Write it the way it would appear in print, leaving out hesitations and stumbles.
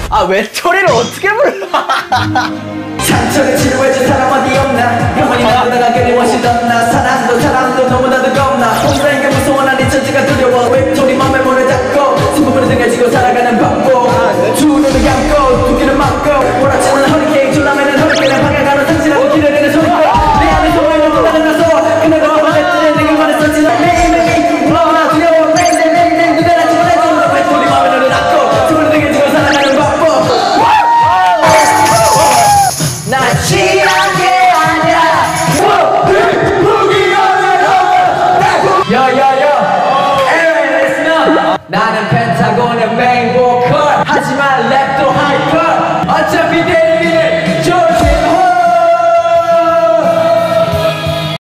아 외톨이를 어떻게 불러? 상처를 치료해줄 사람 어디 없나 영원히 나보다가 그리워지던 나 사랑도 너무나도 겁나 혼자인 게 무서워 난 이 천지가 두려워 외톨이 맘에 문을 닫고 슬픔으로 등해지고 살아가는 방법 두 눈을 감고 두 귀를 막고 몰아치는 허리케인 졸라매는 허리케인을 방해가는 상실하고 기다리는 소리고 내 안에 소리를 쏟아내 나서 그녀가 어머니들의 내게 말했었지 난 매일매일 너무나 두려워 매일매일 누가 집어내주는 외톨이 맘에 문을 닫고 슬픔으로 등해지고 살아가는 방법 난 취한 게 아니야 나는 펜타곤의 메인 보컬 하지만 랩도 하이퍼 어차피 내